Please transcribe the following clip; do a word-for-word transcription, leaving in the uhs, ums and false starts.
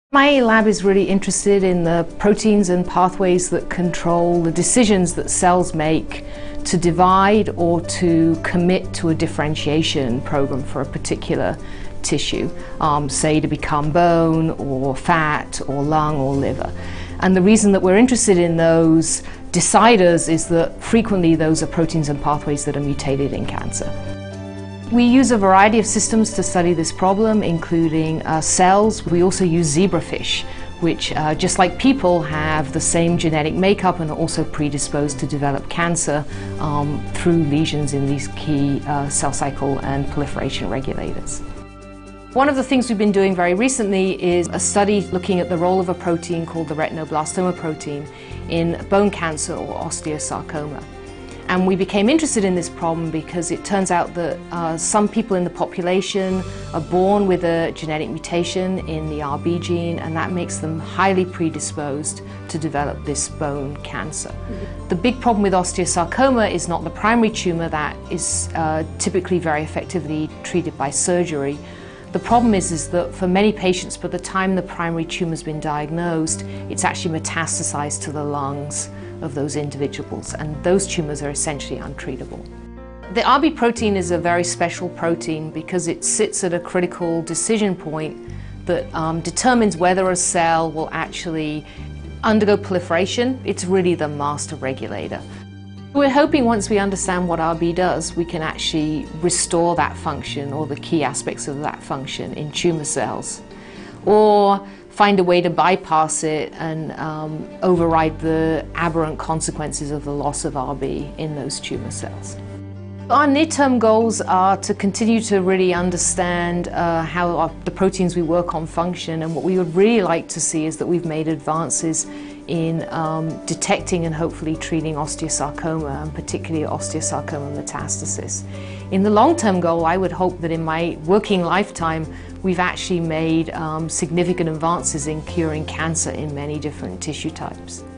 My lab is really interested in the proteins and pathways that control the decisions that cells make to divide or to commit to a differentiation program for a particular tissue, um, say to become bone or fat or lung or liver. And the reason that we're interested in those deciders is that frequently those are proteins and pathways that are mutated in cancer. We use a variety of systems to study this problem, including uh, cells. We also use zebrafish, which uh, just like people have the same genetic makeup and are also predisposed to develop cancer um, through lesions in these key uh, cell cycle and proliferation regulators. One of the things we've been doing very recently is a study looking at the role of a protein called the retinoblastoma protein in bone cancer or osteosarcoma. And we became interested in this problem because it turns out that uh, some people in the population are born with a genetic mutation in the R B gene, and that makes them highly predisposed to develop this bone cancer. Mm-hmm. The big problem with osteosarcoma is not the primary tumor that is uh, typically very effectively treated by surgery. The problem is, is that for many patients, by the time the primary tumor's been diagnosed, it's actually metastasized to the lungs of those individuals, and those tumors are essentially untreatable. The R B protein is a very special protein because it sits at a critical decision point that um, determines whether a cell will actually undergo proliferation. It's really the master regulator. We're hoping once we understand what R B does, we can actually restore that function or the key aspects of that function in tumor cells, or find a way to bypass it and um, override the aberrant consequences of the loss of R B in those tumor cells. Our near-term goals are to continue to really understand uh, how our, the proteins we work on function, and what we would really like to see is that we've made advances in um, detecting and hopefully treating osteosarcoma, and particularly osteosarcoma metastasis. In the long-term goal, I would hope that in my working lifetime we've actually made um, significant advances in curing cancer in many different tissue types.